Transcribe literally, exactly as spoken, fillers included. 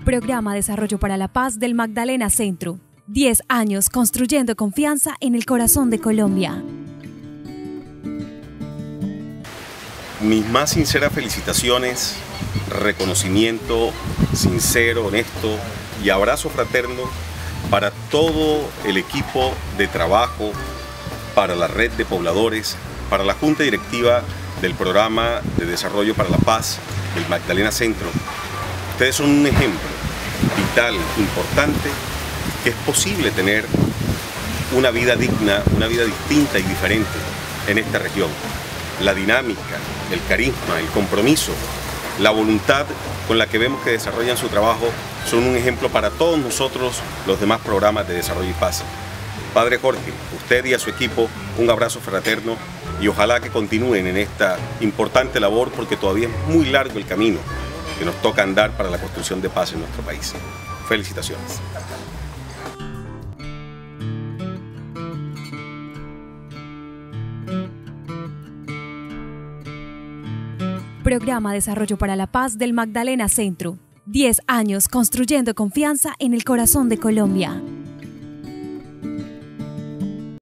Programa Desarrollo para la Paz del Magdalena Centro. diez años construyendo confianza en el corazón de Colombia. Mis más sinceras felicitaciones, reconocimiento sincero, honesto y abrazo fraterno para todo el equipo de trabajo, para la red de pobladores, para la Junta Directiva del Programa de Desarrollo para la Paz del Magdalena Centro. Ustedes son un ejemplo vital, importante, que es posible tener una vida digna, una vida distinta y diferente en esta región. La dinámica, el carisma, el compromiso, la voluntad con la que vemos que desarrollan su trabajo son un ejemplo para todos nosotros, los demás programas de desarrollo y paz. Padre Jorge, usted y a su equipo, un abrazo fraterno y ojalá que continúen en esta importante labor porque todavía es muy largo el camino que nos toca andar para la construcción de paz en nuestro país. Felicitaciones. Programa Desarrollo para la Paz del Magdalena Centro. diez años construyendo confianza en el corazón de Colombia.